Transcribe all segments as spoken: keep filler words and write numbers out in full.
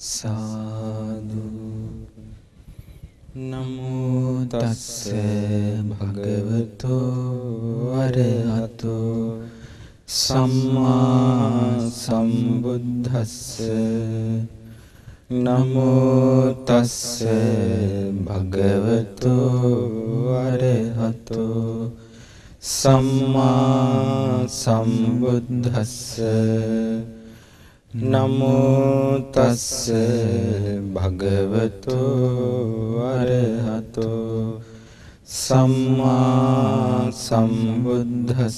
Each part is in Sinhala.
සාදු නමෝ තස්ස භගවතෝ අරහතෝ සම්මා සම්බුද්දස්ස නමෝ තස්ස භගවතෝ අරහතෝ සම්මා සම්බුද්දස්ස නමෝ තස්ස භගවතෝ අරහතෝ සම්මා සම්බුද්දස්ස.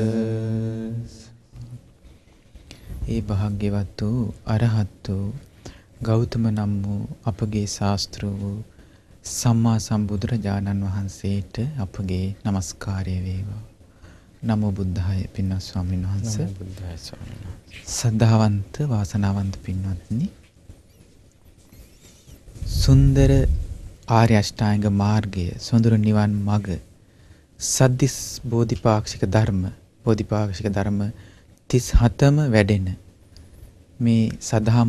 ඒ භාග්‍යවත් වූ අරහත් වූ ගෞතම නම් වූ අපගේ ශාස්ත්‍ර වූ සම්මා සම්බුදුරජාණන් වහන්සේට අපගේ নমස්කාරය වේවා. නමෝ බුද්ධාය. පින්වත් ස්වාමීන් වහන්සේ. නමෝ බුද්ධාය ස්වාමීන් වහන්සේ. සද්ධාවන්ත වාසනාවන්ත පින්වත්නි, සුන්දර ආර්ය අෂ්ටාංග මාර්ගය, සොඳුරු නිවන් මඟ, සද්දිස් බෝධිපාක්ෂික ධර්ම, බෝධිපාක්ෂික ධර්ම තිස් හතම වැඩෙන මේ සදහම්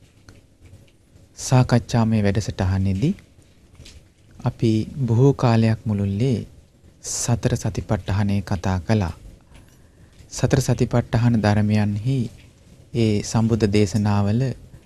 සාකච්ඡාමය වැඩසටහනේදී අපි බොහෝ කාලයක් මුළුල්ලේ සතර සතිපට්ඨානය කතා කළා. සතර සතිපට්ඨාන ධර්මයන්හි ඒ සම්බුද්ධ දේශනාවල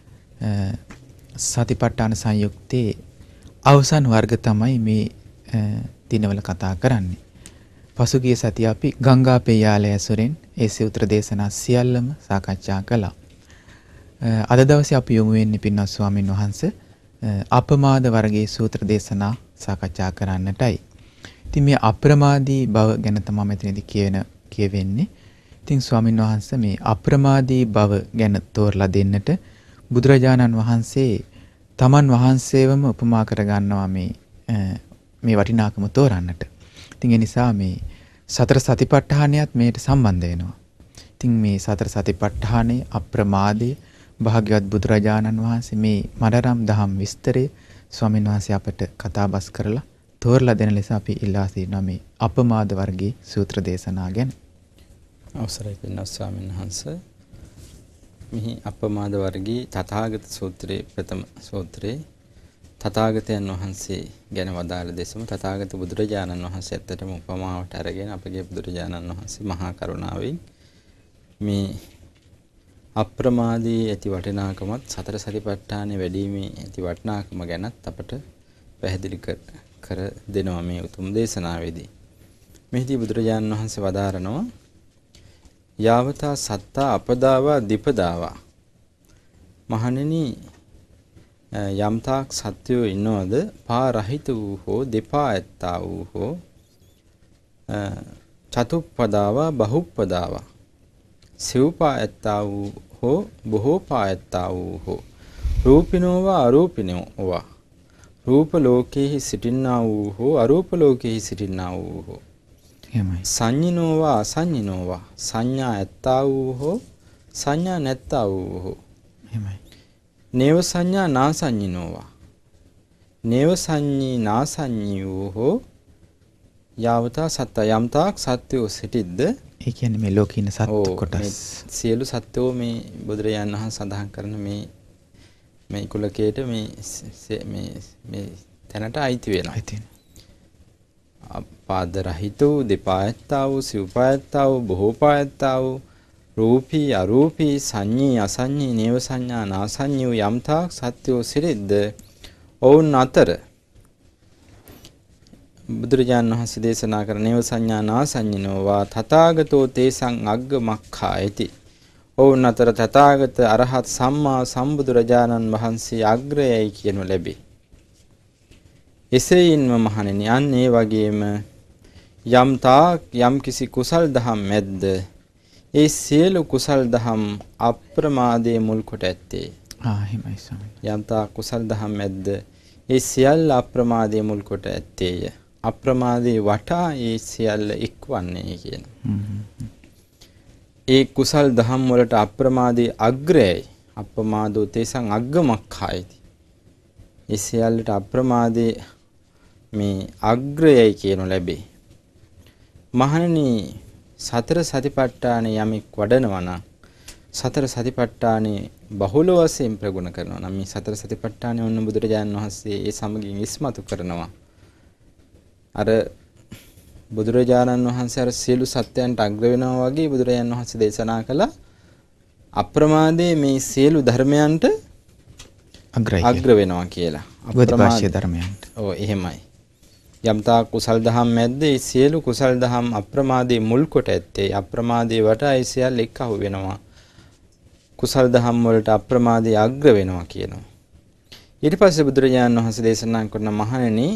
සතිපට්ඨාන සංයුක්තේ අවසන් වර්ග තමයි මේ දිනවල කතා කරන්නේ. පසුගිය සතිය අපි ගංගා පෙයාලය ඇසුරෙන් ඒ සූත්‍ර දේශනා සියල්ලම සාකච්ඡා කළා. අද දවසේ අපි යොමු වෙන්නේ පින්වත් ස්වාමින් වහන්සේ අපමාද වර්ගයේ සූත්‍ර දේශනා සාකච්ඡා කරන්නටයි. ඉතින් මේ අප්‍රමාදී බව ගැන තමයි මෙතනදී කියන කියවෙන්නේ. ඉතින් ස්වාමින් වහන්සේ මේ අප්‍රමාදී බව ගැන තෝරලා දෙන්නට බුදුරජාණන් වහන්සේ තමන් වහන්සේවම උපමා කර ගන්නවා මේ මේ වටිනාකම තෝරන්නට. ඉතින් ඒ නිසා මේ සතර සතිපට්ඨානයත් මේට සම්බන්ධ වෙනවා. ඉතින් මේ සතර සතිපට්ඨානයේ අප්‍රමාදයේ භාග්‍යවත් බුදුරජාණන් වහන්සේ මේ මඩරම් දහම් විස්තරය ස්වාමින් වහන්සේ අපට කතාබස් කරලා තෝරලා දෙන ලෙස අපි ඉල්ලා සිටිනවා මේ අපමාද වර්ගයේ සූත්‍ර දේශනා ගැන. අවසරයි පින්වත් ස්වාමීන් වහන්සේ. මෙහි අපමාද වර්ගයේ තථාගත සූත්‍රයේ ප්‍රථම සූත්‍රයේ තථාගතයන් වහන්සේ ගැන වදාළ දෙසම තථාගත බුදුරජාණන් වහන්සේ ඇත්තටම උපමාවට අරගෙන අපගේ බුදුරජාණන් වහන්සේ මහා කරුණාවෙන් මේ අප්‍රමාදී ඇති වටිනාකමත් සතර සතිපට්ඨානෙ වැඩිීමේ ඇති වටිනාකම ගැනත් අපට පැහැදිලි කර දෙනවා මේ උතුම් දේශනාවේදී. මෙහිදී බුදුරජාණන් වහන්සේ වදාරනවා යාවතා සත්තා අපදාවා දීපදාවා. මහණෙනි, යම්තාක් සත්‍යෝ ඉන්නවද පා රහිත වූ හෝ දෙපා ඇත්තා වූ හෝ චතුප්පදාවා බහුප්පදාවා සිව්පා ඇත්තා වූ හෝ බොහෝ පා ඇත්තා වූ හෝ රූපිනෝවා අරූපිනෝවා රූප ලෝකේහි සිටින්නා වූ හෝ අරූප ලෝකේහි සිටින්නා වූ හෝ එහෙමයි. සංඤිනෝවා අසංඤිනෝවා සංඥා ඇත්තා වූ හෝ සංඥා නැත්තා වූ හෝ එහෙමයි. නේව සංඥා නාසංඤිනෝවා නේව සංඤී නාසංඤී වූ හෝ යාවතා සත්ත යම්තාක් සත්‍යෝ සිටිද්ද. ඒ කියන්නේ මේ ලෝකේ ඉන්න සත්ත්ව කොටස් සියලු සත්වෝ මේ බුදුරජාණන් වහන්සේ සඳහන් කරන මේ මේ කුලකයට මේ මේ මේ තැනට අයිති වෙනවා. අයිති පාද රහිත වූ දෙපා ඇත්තා වූ සිව්පා ඇත්තා වූ බොහෝ පා ඇත්තා වූ රූපී අරූපී සංඤී අසංඤී නේව සංඥා නාසංඤී වූ යම්තාක් සත්‍යෝ සිටිද්ද ඔවුන් අතර බුදුරජාණන් වහන්සේ දේශනා කරන නේව සංඥා නාසංඤිනෝවා තථාගතෝ තේසං අග්ග මක්ඛායති. ඔවුන් අතර තථාගත අරහත් සම්මා සම්බුදුරජාණන් වහන්සේ අග්‍රයයි කියනු ලැබේ. එසේයින්ම මහණෙනි, අන්න ඒ වගේම යම් තාක් යම් කිසි කුසල් දහම් මැද්ද ඒ සියලු කුසල් දහම් අප්‍රමාදයේ මුල් කොට ඇත්තේ. ආ එහෙමයි ස්වාමීනි. යම් තාක් කුසල් දහම් මැද්ද ඒ සියල්ල අප්‍රමාදයේ මුල් කොට ඇත්තේය. අප්‍රමාදයේ වටා ඒ සියල්ල එක්වන්නේ කියන. ඒ කුසල් දහම් වලට අප්‍රමාදයේ අග්‍රයයි. අප්‍රමාදෝ තේසං අග්ගමක්ඛායති. ඒ සියල්ලට අප්‍රමාදයේ මේ අග්‍රයයි කියනු ලැබේ. මහණෙනි, සතර සතිපට්ඨාන යමෙක් වඩනවා නම් සතර සතිපට්ඨානේ බහුල වශයෙන් ප්‍රගුණ කරනවා නම් මේ සතර සතිපට්ඨානය ඔන්න බුදුරජාණන් වහන්සේ ඒ සමගින් ඉස්මතු කරනවා. අර බුදුරජාණන් වහන්සේ අර සියලු සත්‍යයන්ට අග්‍ර වෙනවා වගේ බුදුරජාණන් වහන්සේ දේශනා කළ අප්‍රමාදයේ මේ සියලු ධර්මයන්ට අග්‍ර වෙනවා කියලා. අප්‍රමාද ධර්මයන්ට. ඔව් එහෙමයි. යම්තා කුසල් දහම් මැද්ද ඒ සියලු කුසල් දහම් අප්‍රමාදයේ මුල් කොට ඇත්තේ අප්‍රමාදයේ වටා ඒ සියල්ල එක්කහු වෙනවා. කුසල් දහම් වලට අප්‍රමාදයේ අග්‍ර වෙනවා කියනවා. ඊට පස්සේ බුදුරජාණන් වහන්සේ දේශනා කරන මහණෙනි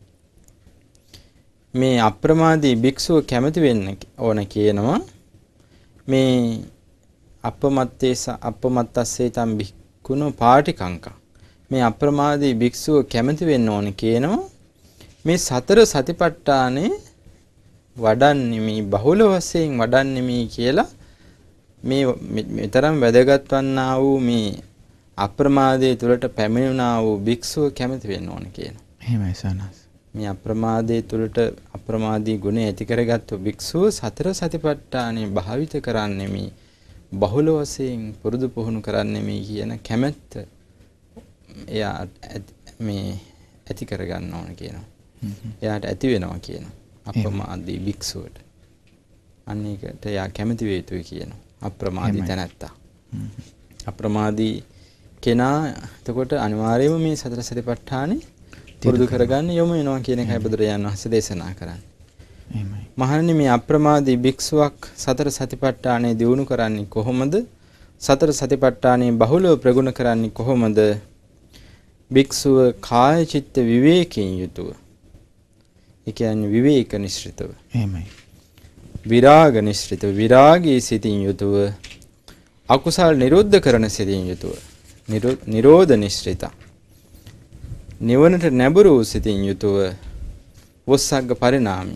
මේ අප්‍රමාදී භික්ෂුව කැමති වෙන්න ඕන කියනවා. මේ අපමත්තේ අපමත්තස්සේ තම් භික්ඛුනෝ පාටිකංකා. මේ අප්‍රමාදී භික්ෂුව කැමති වෙන්න ඕන කියනවා. මේ සතර සතිපට්ඨානේ වඩන්නේ මේ බහුල වශයෙන් වඩන්නේ මේ කියලා මේ මෙතරම් වැදගත් වන්නා වූ මේ අප්‍රමාදයේ තුලට පැමිණුණා වූ භික්ෂුව කැමති වෙන්න ඕන කියනවා. එහෙමයි සනස්. මේ අප්‍රමාදයේ තුලට අප්‍රමාදී ගුණ ඇති කරගත්තු භික්ෂුව සතර සතිපට්ඨානේ භාවිත කරන්නේ මේ බහුල වශයෙන් පුරුදු පුහුණු කරන්නේ මේ කියන කැමැත්ත එයා මේ ඇති කරගන්න ඕන කියනවා. එයාට ඇති වෙනවා කියනවා. අප්‍රමාදී භික්ෂුවට. අන්න ඒකට එයා කැමති වේ යුතුයි කියනවා. අප්‍රමාදී තැනැත්තා. අප්‍රමාදී කෙනා එතකොට අනිවාර්යයෙන්ම මේ සතර සතිපට්ඨානේ පුරුදු කරගන්න යොමු වෙනවා කියන එකයි බුදුරජාණන් වහන්සේ දේශනා කරන්නේ. එහෙමයි. මහණනි මේ අප්‍රමාදී භික්ෂුවක් සතර සතිපට්ඨානේ දියුණු කරන්නේ කොහොමද? සතර සතිපට්ඨානේ බහුලව ප්‍රගුණ කරන්නේ කොහොමද? භික්ෂුව කාය චිත්ත විවේකයෙන් යුතුව. ඒ කියන්නේ විවේක නිශ්චිතව. එහෙමයි. විරාග නිශ්චිතව විරාගී සිතින් යුතුව අකුසල් නිරුද්ධ කරන සිතින් යුතුව නිරෝධ නිශ්චිත නිවනට නැඹුරු සිතින් යුතුව වොස්සග්ග පරිණාමි.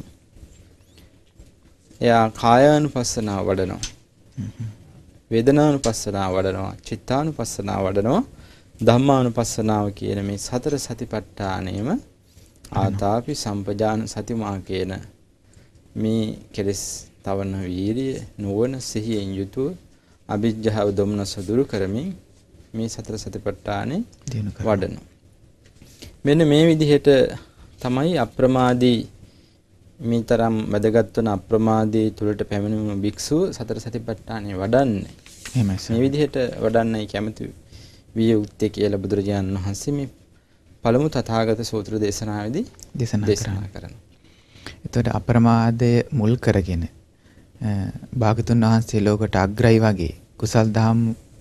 එයා කායානුපස්සනාව වඩනවා. වේදනානුපස්සනාව වඩනවා. චිත්තානුපස්සනාව වඩනවා. ධම්මානුපස්සනාව කියන මේ සතර සතිපට්ඨානෙම ආතාපි සම්පජාන සතිමා කියන මේ කෙලස් තවන වීරිය නුවණ සිහියෙන් යුතුව අභිජ්ජාව දොම්නස දුරු කරමින් මේ සතර සතිපට්ඨානෙ වඩනවා. මෙන්න මේ විදිහට තමයි අප්‍රමාදී මේ තරම් වැදගත් වන අප්‍රමාදී තුලට පැමිණුණු භික්ෂුව සතර සතිපට්ඨානෙ වඩන්නේ. එහෙමයි. මේ විදිහට වඩන්නයි කැමති විය යුත්තේ කියලා බුදුරජාණන් වහන්සේ මේ පළමු තථාගත සූත්‍ර දේශනාවේදී දේශනා කරනවා. එතකොට අප්‍රමාදය මුල් කරගෙන භාගතුන් වහන්සේ ලෝකට අග්‍රයි වගේ කුසල් දහම්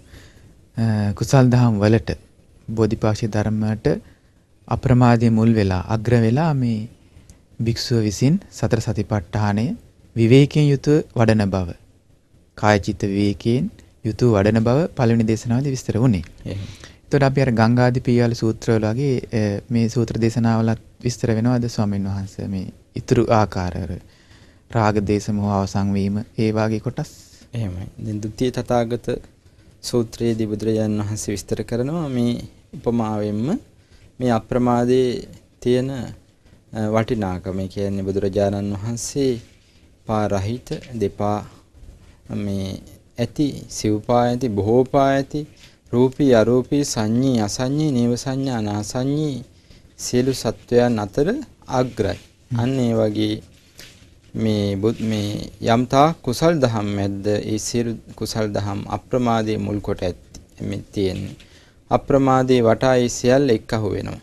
කුසල් දහම් වලට බෝධිපාක්ෂික ධර්මයට අප්‍රමාදයේ මුල් වෙලා අග්‍ර වෙලා මේ භික්ෂුව විසින් සතර සතිපට්ඨානය විවේකයෙන් යුතුව වඩන බව කාය චිත්ත විවේකයෙන් යුතුව වඩන බව පළවෙනි දේශනාවේදී විස්තර වුණේ. එතකොට අපි අර ගංගාදී පීයාල සූත්‍රවල වගේ මේ සූත්‍ර දේශනාවලත් විස්තර වෙනවද ස්වාමීන් වහන්සේ මේ ඊතුරු ආකාරය රාග දේශ මොහ අවසන් වීම ඒ වාගේ කොටස් එහෙමයි. දැන් ဒုတိ ය තථාගත සූත්‍රයේදී බුදුරජාණන් වහන්සේ විස්තර කරනවා මේ උපමාවෙන්ම මේ අප්‍රමාදයේ තියෙන වටිනාකම. ඒ කියන්නේ බුදුරජාණන් වහන්සේ පා රහිත දෙපා මේ ඇති සිව්පා ඇති බොහෝපා ඇති රූපී අරූපී සංඤී අසංඤී නේව සංඥා නාසංඤී සියලු සත්වයන් අතර අග්‍රයි. අන්න ඒ වගේ මේ මේ යම්තා කුසල් දහම් මැද්ද ඒ සියලු කුසල් දහම් අප්‍රමාදයේ මුල් කොට ඇති තියෙන්නේ. අප්‍රමාදයේ වටා ඒ සියල්ල එක්කහු වෙනවා.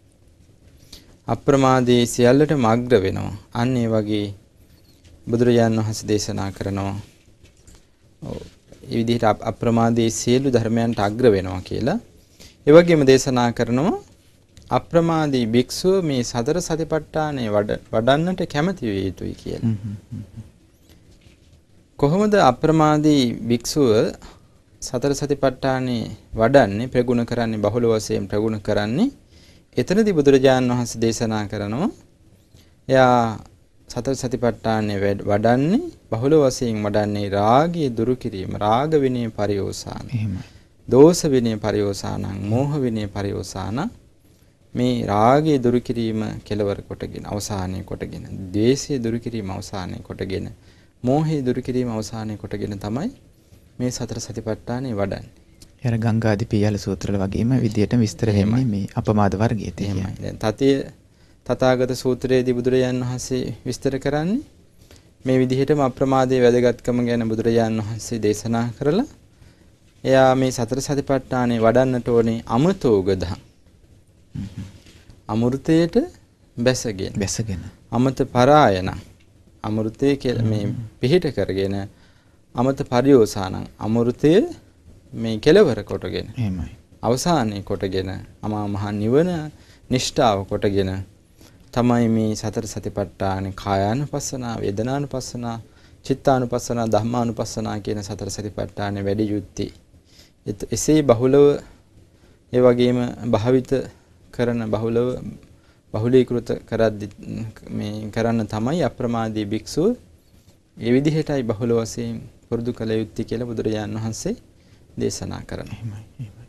අප්‍රමාදයේ සියල්ලටම අග්‍ර වෙනවා. අන්න ඒ වගේ බුදුරජාණන් වහන්සේ දේශනා කරනවා. ඒ විදිහට අප්‍රමාදයේ සියලු ධර්මයන්ට අග්‍ර වෙනවා කියලා. ඒ වගේම දේශනා කරනවා අප්‍රමාදී භික්ෂුව මේ සතර සතිපට්ඨානේ වඩන්නට කැමති විය යුතුයි කියලා. කොහොමද අප්‍රමාදී භික්ෂුව සතර සතිපට්ඨානේ වඩන්නේ ප්‍රගුණ කරන්නේ බහුල වශයෙන් ප්‍රගුණ කරන්නේ? එතනදී බුදුරජාණන් වහන්සේ දේශනා කරනවා එයා සතර සතිපට්ඨානේ වඩන්නේ බහුල වශයෙන් වඩන්නේ රාගය දුරු කිරීම, රාග විනය පරිෝසాన. එහෙමයි. දෝෂ විනය පරිෝසాన, මෝහ විනය පරිෝසాన. මේ රාගය දුරු කිරීම කෙලවර කොටගෙන අවසානයේ කොටගෙන, ද්වේෂය දුරු කිරීම අවසානයේ කොටගෙන, මෝහය දුරු කිරීම අවසානයේ කොටගෙන තමයි මේ සතර සතිපට්ඨානේ වඩන්නේ. යර ගංගාදී පියාල සූත්‍රවල වගේම විදියට විස්තර වෙන්නේ මේ අපමාද වර්ගයේ තියෙනවා. දැන් තතිය තථාගත සූත්‍රයේදී බුදුරජාණන් වහන්සේ විස්තර කරන්නේ මේ විදිහටම අප්‍රමාදයේ වැදගත්කම ගැන බුදුරජාණන් වහන්සේ දේශනා කරලා එයා මේ සතර සතිපට්ඨානේ වඩන්නට ඕනේ අමතෝගදහ. අමෘතයට බැසගෙන. බැසගෙන. අමත පරායන. අමෘතයේ කියලා මේ පිහිට කරගෙන අමත පරියෝසානං අමෘතයේ මේ කෙලවර කොටගෙන. එහෙමයි. අවසානයේ කොටගෙන අමා මහ නිවන නිෂ්ඨාව කොටගෙන තමයි මේ සතර සතිපට්ඨානේ කායානුපස්සනා, වේදනානුපස්සනා, චිත්තානුපස්සනා, ධම්මානුපස්සනා කියන සතර සතිපට්ඨානේ වැඩි යුත්තේ. එසේ බහුලව ඒ වගේම භාවිත කරන බහුලව බහුලීකృత කරද්දි මේ කරන්න තමයි අප්‍රමාදී භික්ෂුව ඒ විදිහටයි බහුල වශයෙන් පුරුදු කළ යුත්තේ කියලා බුදුරජාණන් වහන්සේ දේශනා කරනවා. එහෙමයි. එහෙමයි.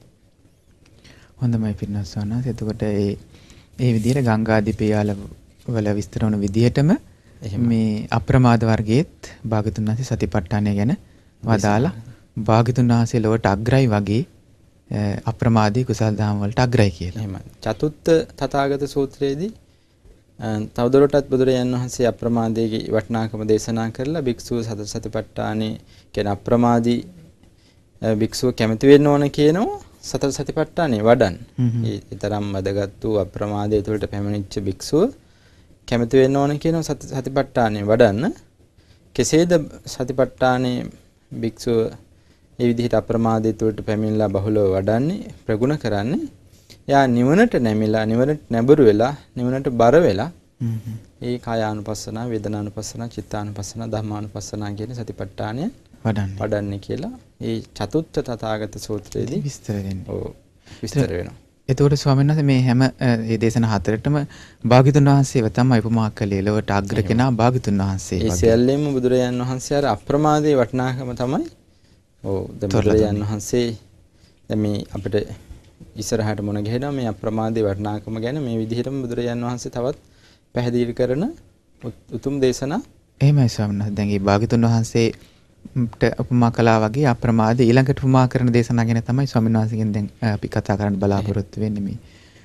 හොඳයි පින්නස් සවනස්. එතකොට ඒ ඒ විදිහට ගංගාදී පියාල වල විස්තර වන විදිහටම මේ අප්‍රමාද වර්ගයේත් භාගතුන් වහන්සේ සතිපට්ඨානය ගැන වදාලා භාගතුන් වහන්සේ ලොවට අග්‍රයි වගේ අප්‍රමාදී කුසල් දහම් වලට අග්‍රයි කියලා. එහෙමයි. චතුත්ථ තථාගත සූත්‍රයේදී තවදුරටත් බුදුරජාණන් වහන්සේ අප්‍රමාදයේ වටිනාකම දේශනා කරලා භික්ෂුව සතර සතිපට්ඨානේ කියන අප්‍රමාදී භික්ෂුව කැමති වෙන්න ඕන කියනවා සතර සතිපට්ඨානේ වඩන්න. ඒ තරම් වැදගත් වූ අප්‍රමාදයේ තුළට පැමිණිච්ච භික්ෂුව කැමති වෙන්න ඕන කියනවා සතර සතිපට්ඨානේ වඩන්න. කෙසේද සතිපට්ඨානේ භික්ෂුව ඒ විදිහට අප්‍රමාදයේ තුළට පැමිණලා බහුලව වඩන්නේ ප්‍රගුණ කරන්නේ යා නිවනට නැමිලා නිවනට නැඹුරු වෙලා නිවනට බර වෙලා ඒ කායානුපස්සනා වේදනානුපස්සනා චිත්තානුපස්සනා ධම්මානුපස්සනා කියන සතිපට්ඨානය වඩන්නේ වඩන්නේ කියලා ඒ චතුත්ථ තථාගත සූත්‍රයේදී විස්තර වෙනවා. ඔව් විස්තර වෙනවා. එතකොට ස්වාමීන් වහන්සේ මේ හැම මේ දේශනා හතරටම භාග්‍යතුන් වහන්සේව තමයි උපමා කළේ ලොවට අග්‍ර කෙනා භාග්‍යතුන් වහන්සේ වගේ. ඒ සියල්ලෙම බුදුරජාණන් වහන්සේ අර අප්‍රමාදයේ වටිනාකම තමයි ඔව් දැන් බුදුරජාණන් වහන්සේ දැන් මේ අපිට ඉස්සරහට මුණ ගැහෙනවා මේ අප්‍රමාදයේ වටිනාකම ගැන මේ විදිහටම බුදුරජාණන් වහන්සේ තවත් පැහැදිලි කරන උතුම් දේශනා. එහෙමයි ස්වාමීන් වහන්සේ. දැන් මේ භාග්‍යතුන් වහන්සේට උපමා කළා වගේ අප්‍රමාදයේ ඊළඟට උපමා කරන දේශනා ගැන තමයි ස්වාමීන් වහන්සේගෙන් දැන් අපි කතා කරන්න බලාපොරොත්තු වෙන්නේ මේ.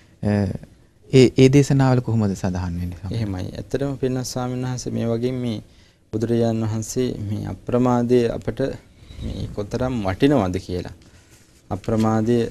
ඒ ඒ දේශනාවල කොහොමද සඳහන් වෙන්නේ? එහෙමයි. ඇත්තටම පින්නස් ස්වාමීන් වහන්සේ මේ වගේ මේ බුදුරජාණන් වහන්සේ මේ අප්‍රමාදයේ අපට මේ කොතරම් වටිනවද කියලා. අප්‍රමාදයේ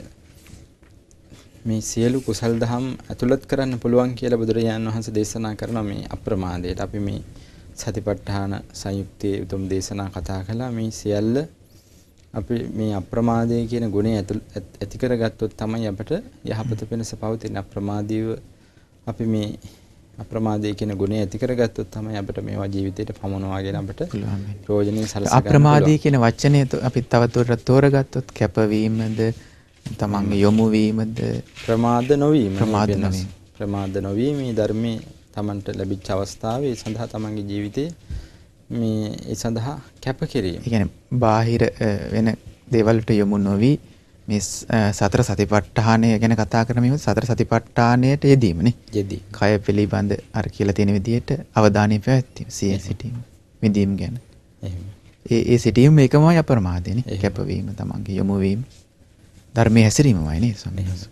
මේ සියලු කුසල් දහම් ඇතුළත් කරන්න පුළුවන් කියලා බුදුරජාණන් වහන්සේ දේශනා කරන මේ අප්‍රමාදයට අපි මේ සතිපට්ඨාන සංයුක්තයේ උතුම් දේශනා කතා කළා. මේ සියල්ල අපි මේ අප්‍රමාදයේ කියන ගුණය ඇති කරගත්තොත් තමයි අපට යහපත වෙනස පවතින. අප්‍රමාදීව අපි මේ අප්‍රමාදයේ කියන ගුණය ඇති කරගත්තොත් තමයි අපිට මේවා ජීවිතේට පමුණවාගෙන අපිට ප්‍රයෝජනෙ සලසා ගන්න. අප්‍රමාදී කියන වචනය අපි තවදුරටත් තෝරගත්තොත් කැපවීමද තමන්ගේ යොමු වීමද ප්‍රමාද නොවීම ප්‍රමාද නොවීම ප්‍රමාද නොවීම මේ ධර්මයේ තමන්ට ලැබිච්ච අවස්ථාවේ සඳහා තමන්ගේ ජීවිතේ මේ ඒ සඳහා කැපකිරීම. ඒ කියන්නේ බාහිර වෙන දේවල් වලට යොමු නොවි මේ සතර සතිපට්ඨානය ගැන කතා කරමින් සතර සතිපට්ඨානයට යෙදීමනේ. යෙදී. කය පිළිබඳ අර කියලා තියෙන විදිහට අවධානය පැවැත්වීම, සිය සිටීම, විදීම ගැන. එහෙම. ඒ ඒ සිටීම මේකමයි අප්‍රමාදයනේ. කැපවීම, තමන්ගේ යොමු වීම, ධර්මයේ හැසිරීමමයි නේ ස්වාමීන් වහන්සේ.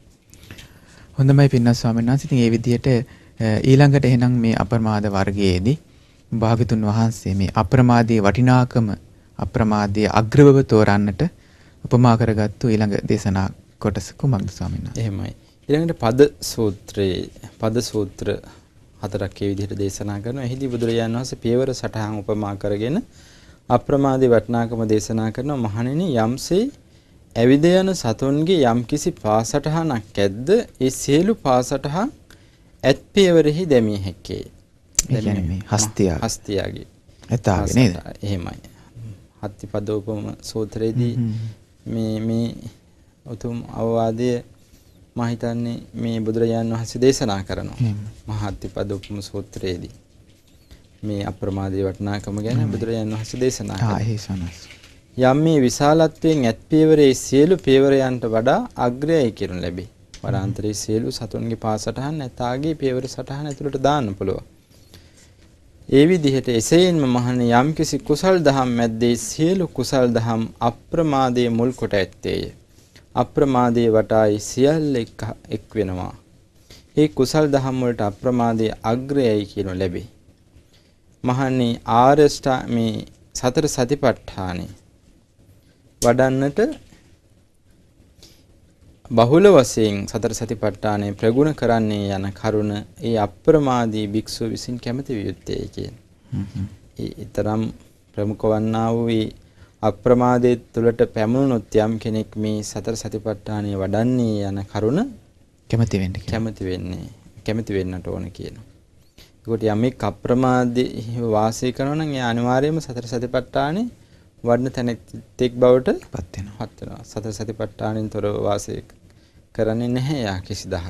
හොඳයි පින්නස් ස්වාමීන් වහන්සේ. ඉතින් මේ විදිහට ඊළඟට එහෙනම් මේ අප්‍රමාද වර්ගයේදී භාගතුන් වහන්සේ මේ අප්‍රමාදයේ වටිනාකම අප්‍රමාදයේ අග්‍රවව තෝරන්නට උපමා කරගත්තු ඊළඟ දේශනා කොටස කුමක්ද ස්වාමීන් වහන්සේ? එහෙමයි. ඊළඟට පද සූත්‍රයේ පද සූත්‍ර හතරක් ඒ විදිහට දේශනා කරනවා. එහිදී බුදුරජාණන් වහන්සේ පියවර සටහන් උපමා කරගෙන අප්‍රමාදයේ වටිනාකම දේශනා කරනවා. මහණෙනි, යම්සේ ඇවිද යන සතුන්ගේ යම්කිසි පාසටහනක් ඇද්ද ඒ සියලු පාසටහන් ඇත් පියවරෙහි දැමිය හැක්කේ. ඒ කියන්නේ මේ හස්තිය හස්තියගේ ඇතාගේ නේද? එහෙමයි. හත්තිපදෝපම සූත්‍රයේදී මේ මේ උතුම් අවවාදය මම හිතන්නේ මේ බුදුරජාණන් වහන්සේ දේශනා කරනවා. මහත්තිපදෝපම සූත්‍රයේදී මේ අප්‍රමාදයේ වටිනාකම ගැන බුදුරජාණන් වහන්සේ දේශනා කරනවා. ආ ඒ සනස්. යම් මේ විශාලත්වයෙන් ඇත් පියවරේ සියලු පියවරයන්ට වඩා අග්‍රයයි කියනු ලැබේ. වනාන්තරයේ සියලු සතුන්ගේ පාසටහන් ඇතාගේ පියවර සටහන ඇතුළට දාන්න පුළුවන්. ඒ විදිහට එසේන්ම මහණ යම්කිසි කුසල් දහම් මැද්දේ සියලු කුසල් දහම් අප්‍රමාදයේ මුල් කොට ඇත්තේය. අප්‍රමාදයේ වටායි සියල්ල එක් වෙනවා. ඒ කුසල් දහම් වලට අප්‍රමාදයේ අග්‍රයයි කියනු ලැබේ. මහන්නේ ආරෂ්ඨ මේ සතර සතිපට්ඨානේ වඩන්නට බහුල වශයෙන් සතර සතිපට්ඨානේ ප්‍රගුණ කරන්නේ යන කරුණ ඒ අප්‍රමාදී භික්ෂුව විසින් කැමති විය යුත්තේ කියන. ඒ ඊතරම් ප්‍රමුඛ වන්නා වූ ඒ අප්‍රමාදයේ තුලට පැමුණුනොත් යම් කෙනෙක් මේ සතර සතිපට්ඨානේ වඩන්නේ යන කරුණ කැමති වෙන්නේ කැමති වෙන්නේ කැමති වෙන්නට ඕන කියනවා. ඒකට යමෙක් අප්‍රමාදී වාසය කරනවා නම් ඒ අනිවාර්යයෙන්ම සතර සතිපට්ඨානේ වඩන තැනෙක් බවට පත් වෙනවා. පත් වෙනවා. සතර සතිපට්ඨානෙන් තොරව වාසය කරන්නේ නැහැ යා කිසිදහක්.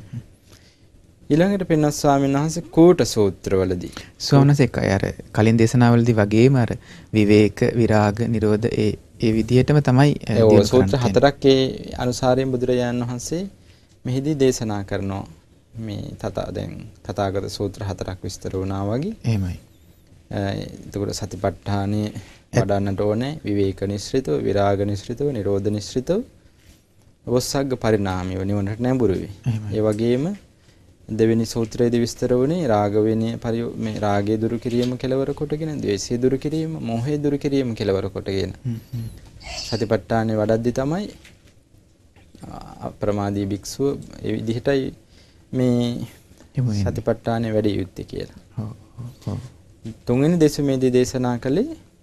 ඊළඟට පින්වත් ස්වාමීන් වහන්සේ කෝට සූත්‍රවලදී ස්වාමීන් වහන්සේ අර කලින් දේශනාවලදී වගේම අර විවේක විරාග නිරෝධ ඒ ඒ විදිහටම තමයි ඒ සූත්‍ර හතරක් ඒ අනුසාරයෙන් බුදුරජාණන් වහන්සේ මෙහිදී දේශනා කරනවා. මේ තථා දැන් තථාගත සූත්‍ර හතරක් විස්තර වුණා වගේ. එහෙමයි. එතකොට සතිපට්ඨානේ වඩන්නට ඕනේ විවේක නිස්ෘතව විරාග නිස්ෘතව නිරෝධ නිස්ෘතව වස්සග්ග පරිණාමිය නිවනට නැඹුරු වේ. ඒ වගේම දෙවෙනි සූත්‍රයේදී විස්තර වුණේ රාග වෙනේ පරි මේ රාගය දුරු කිරීම කෙලවර කොටගෙන ද්වේෂය දුරු කිරීම මෝහය දුරු කිරීම කෙලවර කොටගෙන සතිපට්ඨානේ වඩද්දි තමයි අප්‍රමාදී භික්ෂුව ඒ විදිහටයි මේ සතිපට්ඨානේ වැඩි යුත්තේ කියලා. ඔව් ඔව්. තුන්වෙනි දේශමේදී දේශනා කළේ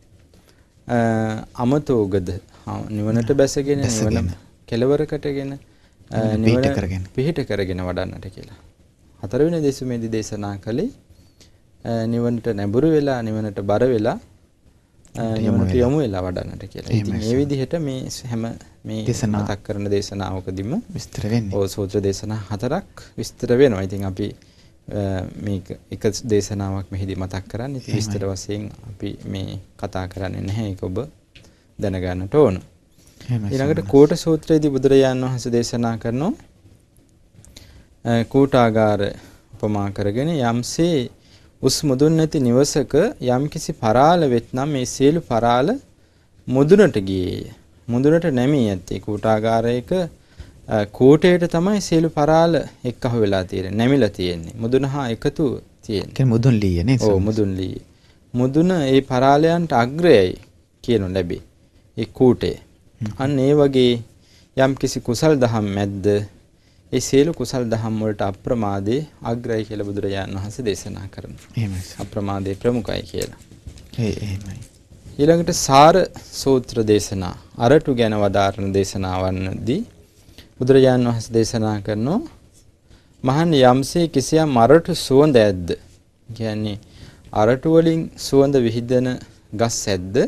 අමතෝගද නිවනට බැසගෙන නිවන කෙලවරකටගෙන නිවන කරගෙන පිහිට කරගෙන වඩන්නට කියලා. හතරවෙනි දේශමේදී දේශනා කළේ නිවනට නැඹුරු වෙලා නිවනට බර වෙලා නිවනට යමු වෙලා වඩන්නට කියලා. ඉතින් මේ විදිහට මේ හැම මේ මතක් කරන දේශනාවකදීම විස්තර වෙන්නේ. ඕ සූත්‍ර දේශනා හතරක් විස්තර වෙනවා. ඉතින් අපි මේක එක දේශනාවක් මෙහිදී මතක් කරන්නේ. ඉතින් විස්තර වශයෙන් අපි මේ කතා කරන්නේ නැහැ. ඒක ඔබ දැනගන්නට ඕන. ඊළඟට කෝට සූත්‍රයේදී බුදුරජාණන් වහන්සේ දේශනා කරනවා කෝටාගාර උපමා කරගෙන යම්සේ උස් මුදුන් නැති නිවසක යම්කිසි පරාල වෙත්නම් මේ සියලු පරාල මුදුනට ගියේය. මුදුනට නැමී ඇත්තේ කෝටාගාරයක කෝටයට තමයි සියලු පරාල එක්කහුව වෙලා තියෙන්නේ. නැමිලා තියෙන්නේ. මුදුන හා එකතු තියෙන්නේ. ඒ මුදුන් ලීය නේද? ඔව් මුදුන් ලීය. මුදුන ඒ පරාලයන්ට අග්‍රයයි කියනු ලැබේ. ඒ කෝටේ. අන්න ඒ වගේ යම්කිසි කුසල් දහම් මැද්ද ඒ සියලු කුසල් දහම් වලට අප්‍රමාදේ අග්‍රයි කියලා බුදුරජාණන් වහන්සේ දේශනා කරනවා. එහෙමයි. අප්‍රමාදේ ප්‍රමුඛයි කියලා. ඒ එහෙමයි. ඊළඟට සාර සූත්‍ර දේශනා අරටු ගැන වදාරන දේශනාවන්දී බුදුරජාණන් වහන්සේ දේශනා කරනවා මහන්නේ යම්සේ කිසියම් අරටු සුවඳ ඇද්ද කියන්නේ අරටු වලින් සුවඳ විහිදෙන ගස් ඇද්ද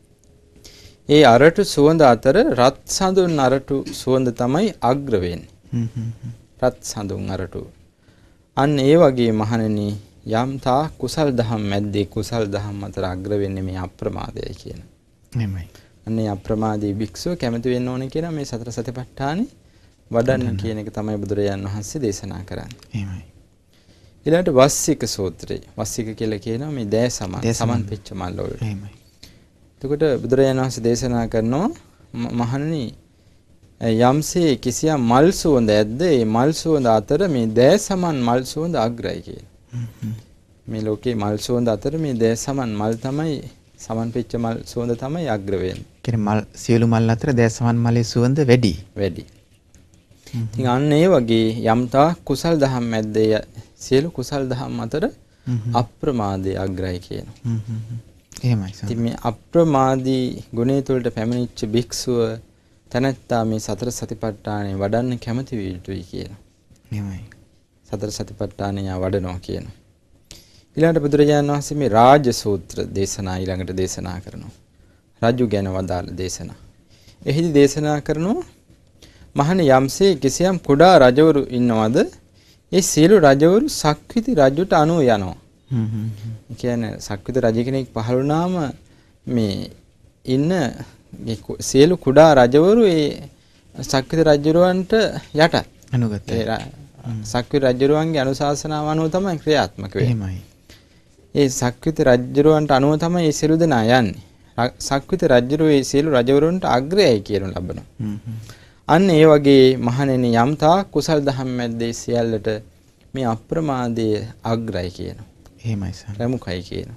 ඒ අරටු සුවඳ අතර රත් සඳුන් අරටු සුවඳ තමයි අග්‍ර වෙන්නේ. රත් සඳුන් අරටු. අන්න ඒ වගේ මහණෙනි යම් තා කුසල් දහම් මැද්දේ කුසල් දහම් අතර අග්‍ර වෙන්නේ මේ අප්‍රමාදයයි කියන. එහෙමයි. අන්නේ අප්‍රමාදී භික්ෂුව කැමති වෙන්න ඕනේ කියන මේ සතර සතිපට්ඨානෙ වඩන්න කියන එක තමයි බුදුරජාණන් වහන්සේ දේශනා කරන්නේ. එහෙමයි. ඊළඟට වස්සික සූත්‍රය. වස්සික කියලා කියනවා මේ දෑ සමන් සමන් පිච්ච මල් වලට. එහෙමයි. එතකොට බුදුරජාණන් වහන්සේ දේශනා කරනවා මහණනි යම්සේ කිසියම් මල් සුවඳ ඇද්ද ඒ මල් සුවඳ අතර මේ දෑ සමන් මල් සුවඳ අග්‍රයි කියලා. මේ ලෝකේ මල් සුවඳ අතර මේ දෑ සමන් මල් තමයි සමන් පිච්ච මල් සුවඳ තමයි අග්‍ර වෙන්නේ. කියන්නේ මල් සියලු මල් අතර දෑ සමන් මලේ සුවඳ වැඩි. වැඩි. ඉතින් අන්න ඒ වගේ යම්තා කුසල් දහම් මැද්දේ සියලු කුසල් දහම් අතර අප්‍රමාදයේ අග්‍රයි කියනවා. එහෙමයි. ඉතින් මේ අප්‍රමාදී ගුණය තුළට පැමිණිච්ච භික්ෂුව තනත්තා මේ සතර සතිපට්ඨානෙ වඩන්න කැමති විය යුතුයි කියනවා. එහෙමයි. සතර සතිපට්ඨානය වඩනවා කියනවා. ඊළඟට බුදුරජාණන් වහන්සේ මේ රාජ සූත්‍ර දේශනා ඊළඟට දේශනා කරනවා. රජු ගැන වදාළ දේශනා. එහිදී දේශනා කරනවා මහණ යම්සේ කිසියම් කුඩා රජවරු ඉන්නවද ඒ සියලු රජවරු සක්විති රජුට අනුව යනවා. හ්ම් හ්ම්. ඒ කියන්නේ සක්විති රජ කෙනෙක් පහළ වුණාම මේ ඉන්න සියලු කුඩා රජවරු ඒ සක්විති රජුරවන්ට යටත් අනුගතයි. සක්විති රජුරවන්ගේ අනුශාසනාව අනුව තමයි ක්‍රියාත්මක වෙන්නේ. එහෙමයි. ඒ සක්විති රජුරවන්ට අනුව තමයි මේ සියලු දෙනා යන්නේ. සක්විති රජුරෝ ඒ සියලු රජවරුන්ට අග්‍රයයි කියනු ලබනවා. අන්න ඒ වගේ මහණෙනි යම්තා කුසල් දහම් මැද්දේ සියල්ලට මේ අප්‍රමාදයේ අග්‍රයි කියනවා. එහෙමයි සර්. ප්‍රමුඛයි කියනවා.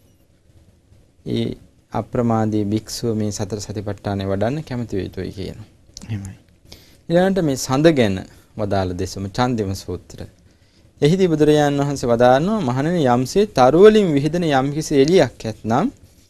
ඒ අප්‍රමාදී භික්ෂුව මේ සතර සතිපට්ඨානය වඩන්න කැමති වෙයිතොයි කියනවා. එහෙමයි. ඊළඟට මේ සඳ ගැන වදාළ දෙසම චන්දිම සූත්‍රය. එහිදී බුදුරජාණන් වහන්සේ වදාරනවා මහණෙනි යම්සේ තරු වලින් විහිදෙන යම්කිසි එළියක් ඇතනම්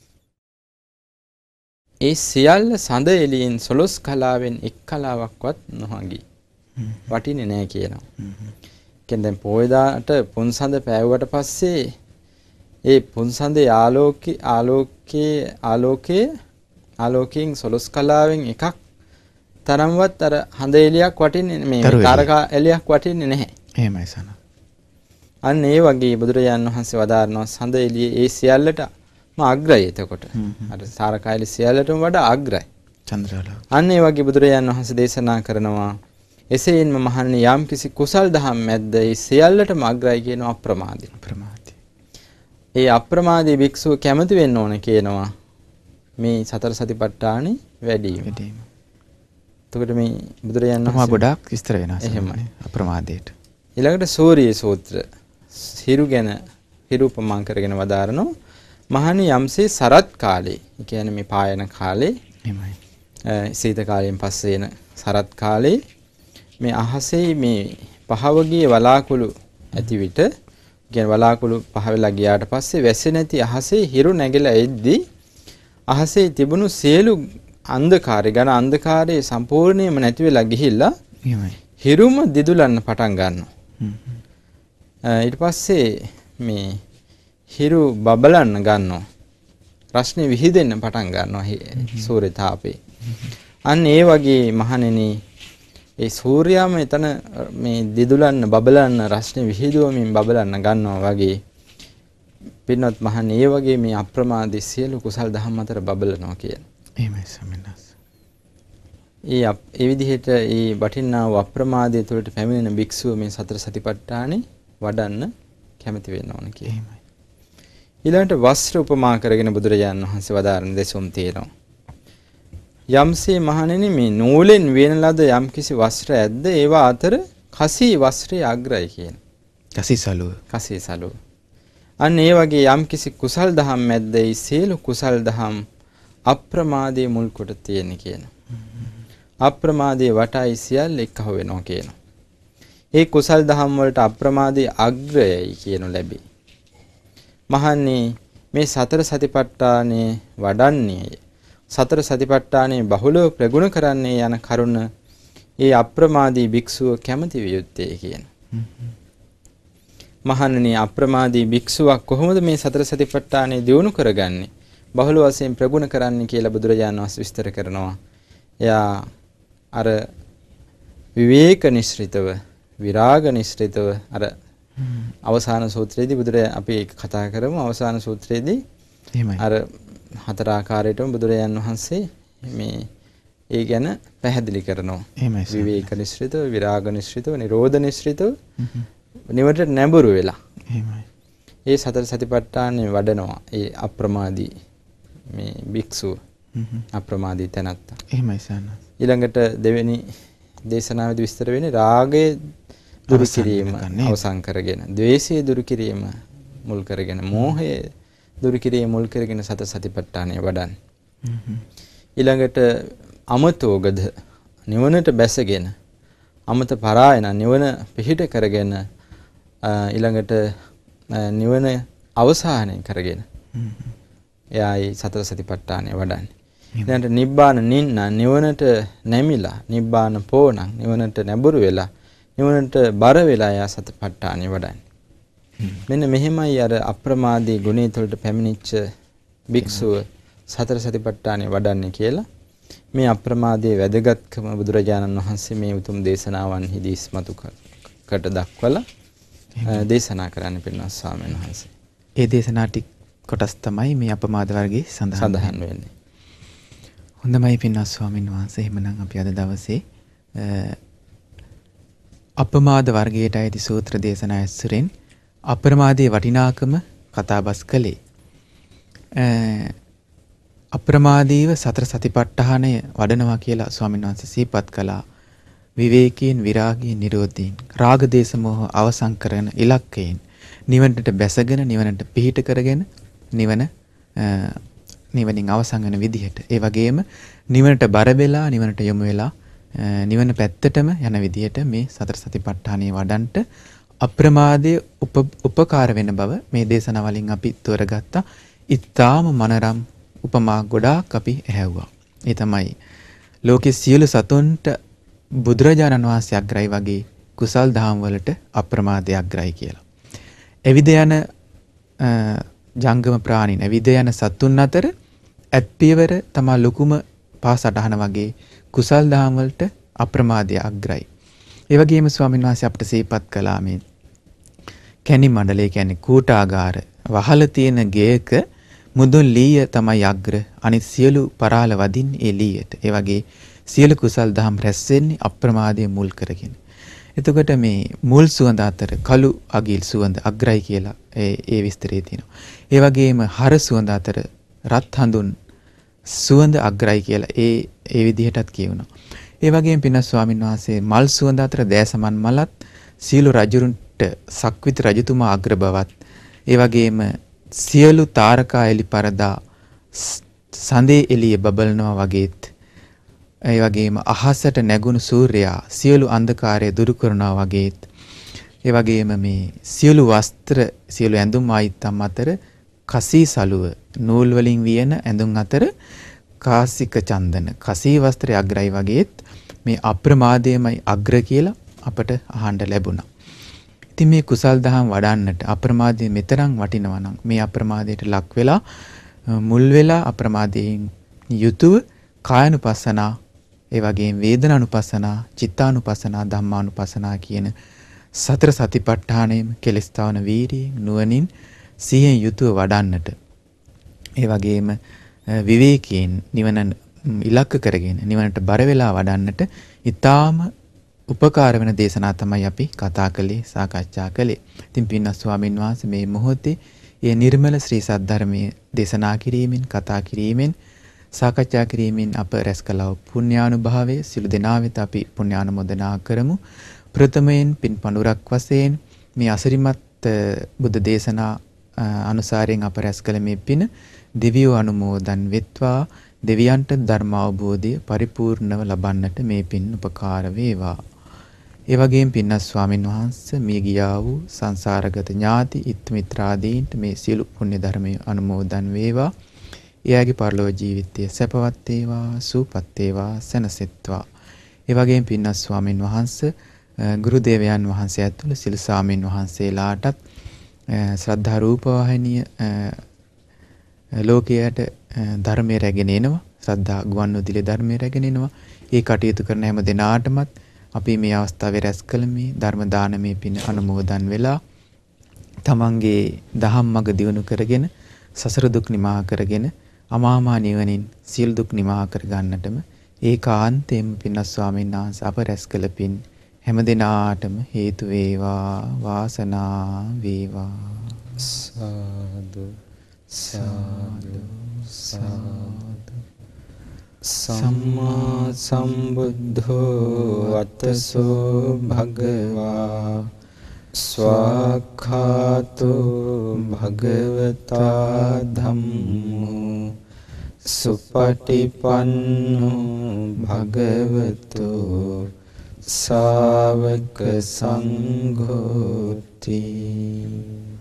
ඒ සියල්ල සඳ එළියෙන් සොළොස් කලාවෙන් එක් කලාවක්වත් නොහඟි. වටින්නේ නැහැ කියනවා. කියන්නේ දැන් පොයදාට පුන්සඳ පෑවුවට පස්සේ ඒ පුන්සඳේ ආලෝකී ආලෝකයේ ආලෝකයේ ආලෝකයෙන් සොළොස් කලාවෙන් එකක් තරම්වත් අර හඳ එළියක් වටින්නේ මේ තාරකා එළියක් වටින්නේ නැහැ. එහෙමයි සන. අන්න ඒ වගේ බුදුරජාණන් වහන්සේ වදාරනවා සඳ එළියේ ඒ සියල්ලටම අග්‍රයි එතකොට. අර තාරකා එළිය සියල්ලටම වඩා අග්‍රයි. චන්ද්‍රාලෝක. අන්න ඒ වගේ බුදුරජාණන් වහන්සේ දේශනා කරනවා එසේයින්ම මහණනි යම් කිසි කුසල් දහම් මැද්ද ඒ සියල්ලටම අග්‍රයි කියන අප්‍රමාදී. අප්‍රමාදී. ඒ අප්‍රමාදී භික්ෂුව කැමති වෙන්න ඕන කියනවා මේ සතර සතිපට්ඨානෙ වැඩි වීම. එතකොට මේ බුදුරජාණන් වහන්සේ ගොඩාක් විස්තර වෙනවා එහෙමයි අප්‍රමාදයට. ඊළඟට සූර්ය සූත්‍ර හිරු ගැන හිරු උපමා කරගෙන වදාරනවා මහණනි යම්සේ සරත් කාලේ, ඒ කියන්නේ මේ පායන කාලේ එහෙමයි. සීත කාලයෙන් පස්සේ එන සරත් කාලේ මේ අහසේ මේ පහවගිය වලාකුළු ඇති විට, කියන්නේ වලාකුළු පහ වෙලා ගියාට පස්සේ වැස්සේ නැති අහසේ හිරු නැගලා එද්දී අහසේ තිබුණු සියලු අන්ධකාරය ඝන අන්ධකාරයේ සම්පූර්ණයෙන්ම නැති වෙලා ගිහිල්ලා එහෙමයි. හිරුම දිදුලන්න පටන් ගන්නවා. ඊට පස්සේ මේ හිරු බබලන්න ගන්නවා. රශ්නේ විහිදෙන්න පටන් ගන්නවා සූර්ය තාපේ. අන්න ඒ වගේ මහණෙනි ඒ සූර්යාම එතන මේ දිදුලන්න බබලන්න රශ්නේ විහිදුවමින් බබලන්න ගන්නවා වගේ පින්වත් මහණෙනි ඒ වගේ මේ අප්‍රමාදී සියලු කුසල් දහම් අතර බබලනවා කියන. එහෙමයි සමිනස්. ඒ ඒ විදිහට ඒ වටිනා වූ අප්‍රමාදයේ තුළට පැමිණෙන භික්ෂුව මේ සතර සතිපට්ඨානෙ වඩන්න කැමති වෙන්න ඕන කියනවා. ඊළඟට වස්ත්‍ර උපමා කරගෙන බුදුරජාණන් වහන්සේ වදාරන දෙසුම් තියෙනවා. යම්සේ මහණෙනි මේ නූලෙන් වෙන ලද යම්කිසි වස්ත්‍ර ඇද්ද ඒවා අතර කසී වස්ත්‍රය අග්‍රයි කියන. කසී සලුව. කසී සලුව. අන්න ඒ වගේ යම්කිසි කුසල් දහම් මැද්ද ඒ සියලු කුසල් දහම් අප්‍රමාදයේ මුල් කොට තියෙන කියන. අප්‍රමාදයේ වටයි සියල්ල එක්ව වෙනවා කියන. ඒ කුසල් දහම් වලට අප්‍රමාදයේ අග්‍රයයි කියනු ලැබේ. මහන්නේ මේ සතර සතිපට්ඨානේ වඩන්නේ සතර සතිපට්ඨානේ බහුලව ප්‍රගුණ කරන්නේ යන කරුණ ඒ අප්‍රමාදී භික්ෂුව කැමති විය යුත්තේ කියන. මහණෙනි අප්‍රමාදී භික්ෂුවක් කොහොමද මේ සතර සතිපට්ඨානේ දියුණු කරගන්නේ? බහුල වශයෙන් ප්‍රගුණ කරන්නේ කියලා බුදුරජාණන් වහන්සේ විස්තර කරනවා. එයා අර විවේක නිශ්චිතව, විරාග නිශ්චිතව අර අවසාන සූත්‍රයේදී බුදුරජාණන් අපි ඒක කතා කරමු. අවසාන සූත්‍රයේදී එහෙමයි. අර හතර ආකාරයටම බුදුරජාණන් වහන්සේ මේ ඒ ගැන පැහැදිලි කරනවා. එහෙමයි. විවේක නිශ්චිතව, විරාග නිශ්චිතව, නිරෝධ නිශ්චිතව නිවට නැඹුරු වෙලා. එහෙමයි. ඒ සතර සතිපට්ඨානෙ වඩනවා. ඒ අප්‍රමාදී මේ භික්ෂුව අප්‍රමාදී තැනත්තා. එහෙමයි සන්න. ඊළඟට දෙවෙනි දේශනාවේදී විස්තර වෙන්නේ රාගය දුරු කිරීම අවසන් කරගෙන, ද්වේෂය දුරු කිරීම මුල් කරගෙන, මෝහය දුරු කිරීම මුල් කරගෙන සතර සතිපට්ඨානය වඩන්න. ඊළඟට අමතෝගද නිවනට බැසගෙන, අමත පරායන නිවන පිහිට කරගෙන, ඊළඟට නිවන අවසානය කරගෙන එයායි සතර සතිපට්ඨානය වඩන්නේ. ඊළඟට නිබ්බාන නින්න නිවනට නැමිලා, නිබ්බාන පෝණං නිවනට නැඹුරු වෙලා, නිවනට බර වෙලා එයා සතිපට්ඨානය වඩන්නේ. මෙන්න මෙහෙමයි අර අප්‍රමාදී ගුණය තුළට පැමිණිච්ච භික්ෂුව සතර සතිපට්ඨානය වඩන්නේ කියලා මේ අප්‍රමාදයේ වැදගත්කම බුදුරජාණන් වහන්සේ මේ උතුම් දේශනාවන්හිදී ඉස්මතු කට දක්වලා දේශනා කරන්න පින්වත් ස්වාමීන් වහන්සේ. ඒ දේශනා ටික කොටස් තමයි මේ අපමාද වර්ගයේ සඳහන් වෙන්නේ. හොඳයි පින්වත් ස්වාමීන් වහන්සේ. එහෙමනම් අපි අද දවසේ අපමාද වර්ගයට අයිති සූත්‍ර දේශනා ඇසුරෙන් අප්‍රමාදයේ වටිනාකම කතාබස් කළේ. අප්‍රමාදීව සතර සතිපට්ඨානය වඩනවා කියලා ස්වාමීන් වහන්සේ සිහිපත් කළා. විවේකයෙන් විරාගයෙන් නිරෝධයෙන් රාග දේශ මොහ අවසන් කරන ඉලක්කයෙන් නිවනට බැසගෙන නිවනට පිහිට කරගෙන නිවන නිවනින් අවසන් වෙන විදිහට ඒ වගේම නිවනට බර වෙලා නිවනට යොමු වෙලා නිවන පැත්තටම යන විදිහට මේ සතර සතිපට්ඨානය වඩන්ට අප්‍රමාදයේ උපකාර වෙන බව මේ දේශනාවලින් අපි තෝරගත්තා. ඊටාම මනරම් උපමා ගොඩාක් අපි ඇහැව්වා. ඒ තමයි ලෝකේ සියලු සතුන්ට බුදුරජාණන් වහන්සේ අග්‍රයි වගේ කුසල් දහම් වලට අප්‍රමාදය අග්‍රයි කියලා. එවිද යන ජංගම ප්‍රාණීන් එවිද යන සතුන් අතර ඇත්පියවර තමා ලොකුම පාසටහන වගේ කුසල් දහම් වලට අප්‍රමාදය අග්‍රයි. ඒ වගේම ස්වාමීන් වහන්සේ අපිට සිහිපත් කළා මේ කැණි මණ්ඩලය කියන්නේ කූටාගාර වහල තියෙන ගේක මුදුන් ලීය තමයි අග්‍ර අනිත් සියලු පරාල වදින් ඒ ලීයට. ඒ වගේ සියලු කුසල් දහම් රැස් වෙන්නේ අප්‍රමාදයේ මුල් කරගෙන. එතකොට මේ මුල් සුවඳ අතර කළු අගිල් සුවඳ අග්‍රයි කියලා ඒ ඒ විස්තරේ තියෙනවා. ඒ වගේම හර සුවඳ අතර රත් හඳුන් සුවඳ අග්‍රයි කියලා ඒ ඒ විදිහටත් කියවනවා. ඒ වගේම පින්න ස්වාමීන් වහන්සේ මල් සුවඳ අතර දෑසමන් මලත් සියලු රජුන්ට සක්විති රජතුමා අග්‍ර බවත් ඒ වගේම සියලු තාරකා එලි පරදා සඳේ එළිය බබලනවා වගේත් ඒ වගේම අහසට නැගුණු සූර්යයා සියලු අන්ධකාරය දුරු කරනවා වගේත් ඒ වගේම මේ සියලු වස්ත්‍ර සියලු ඇඳුම් ආයිත්තම් අතර කසී සලුව නූල් වලින් වියන ඇඳුම් අතර කාසික චන්දන කසී වස්ත්‍රය අග්‍රයි වගේත් මේ අප්‍රමාදයමයි අග්‍ර කියලා අපට අහන්න ලැබුණා. ඉතින් මේ කුසල් දහම් වඩන්නට අප්‍රමාදයේ මෙතරම් වටිනවා නම් මේ අප්‍රමාදයට ලක් වෙලා මුල් වෙලා අප්‍රමාදයෙන් යුතුව කායනුපස්සනා ඒ වගේම වේදනානුපස්සනා චිත්තානුපස්සනා ධම්මානුපස්සනා කියන සතර සතිපට්ඨානයම කෙලස්තාවන වීරියෙන් නුවණින් සිහියෙන් යුතුව වඩන්නට ඒ වගේම විවේකයෙන් නිවන ඉලක්ක කරගෙන නිවනට බර වෙලා වඩන්නට ඊටාම උපකාර වෙන දේශනා තමයි අපි කතා කළේ සාකච්ඡා කළේ. ඉතින් පින්වත් ස්වාමීන් වහන්සේ මේ මොහොතේ මේ නිර්මල ශ්‍රී සද්ධර්මයේ දේශනා කිරීමෙන් කතා කිරීමෙන් සාකච්ඡා කිරීමෙන් අප රැස් කළා පුණ්‍යානුභාවයේ සිළු දෙනා වෙත අපි පුණ්‍යානුමෝදනා කරමු. ප්‍රථමයෙන් පින් පඳුරක් වශයෙන් මේ අසිරිමත් බුද්ධ දේශනා අනුසාරයෙන් අප රැස් කළ මේ පින දෙවියෝ අනුමෝදන් වෙත්වා දෙවියන්ට ධර්ම අවබෝධය පරිපූර්ණව ලබන්නට මේ පින් උපකාර වේවා. ඒ වගේම පින්වත් ස්වාමින් වහන්සේ මේ ගියා වූ සංසාරගත ඥාති ඉත් මිත්‍රාදීන්ට මේ සියලු පුණ්‍ය ධර්මයේ අනුමෝදන් වේවා. එයාගේ පරලෝක ජීවිතය සැපවත් වේවා සුවපත් වේවා සැනසෙත්වා. ඒ වගේම පින්වත් ස්වාමින් වහන්සේ ගුරු දේවයන් වහන්සේ ඇතුළු සියලු ස්වාමින් වහන්සේලාටත් ශ්‍රද්ධා රූපවාහිනිය ලෝකයට ධර්මයේ රැගෙන එනවා. ශ්‍රද්ධා ගුවන්විදුලි ධර්මයේ රැගෙන එනවා. ඒ කටයුතු කරන හැම දිනාටමත් අපි මේ අවස්ථාවේ රැස් කළ මේ ධර්ම දානමේ පින අනුමෝදන් වෙලා තමන්ගේ දහම් මඟ දියුණු කරගෙන සසර දුක් නිමා කරගෙන අමාමා නිවනින් සියලු දුක් නිමා කර ගන්නටම ඒකාන්තයෙන්ම පින්වත් ස්වාමීන් වහන්සේ අප රැස් කළ පින් හැම දිනාටම හේතු වේවා වාසනා වේවා. සාදු සාදු සාදු. සම්මා සම්බුද්ධෝ වතසෝ භගවා ස්වාඛාතෝ භගවතා ධම්මෝ සුපටිපන්නෝ භගවතෝ ශාවක සංඝෝති.